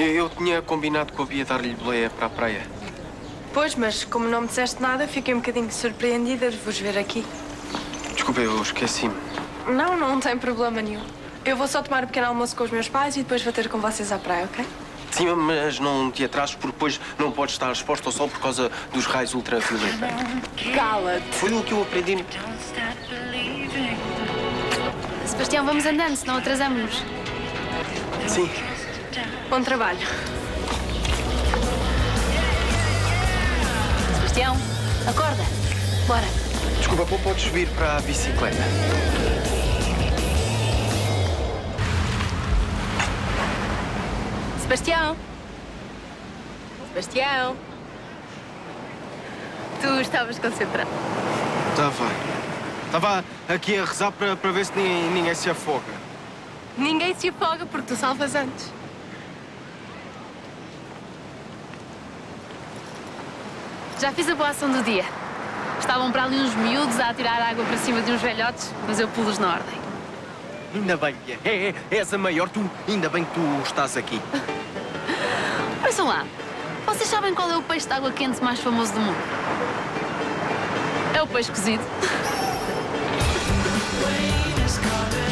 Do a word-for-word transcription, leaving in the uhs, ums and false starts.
Eu, eu tinha combinado com a Bia dar-lhe boleia para a praia. Pois, mas como não me disseste nada, fiquei um bocadinho surpreendida de vos ver aqui. Desculpa, eu esqueci-me. Não, não tem problema nenhum. Eu vou só tomar um pequeno almoço com os meus pais e depois vou ter com vocês à praia, ok? Sim, mas não te atrases, porque depois não podes estar exposto ao sol por causa dos raios ultravioleta. Cala-te. Foi o que eu aprendi. Sebastião, vamos andando, senão atrasamos-nos. Sim. Bom trabalho. Sebastião, acorda. Bora. Desculpa, pô, podes vir para a bicicleta. Sebastião. Sebastião. Tu estavas concentrado. Estava. Estava aqui a rezar para, para ver se ninguém, ninguém se afoga. Ninguém se afoga porque tu salvas antes. Já fiz a boa ação do dia. Estavam para ali uns miúdos a atirar água para cima de uns velhotes, mas eu pulo-os na ordem. Ainda bem, é, é, és a maior, tu, ainda bem que tu estás aqui. Ouçam lá, vocês sabem qual é o peixe de água quente mais famoso do mundo? É o peixe cozido.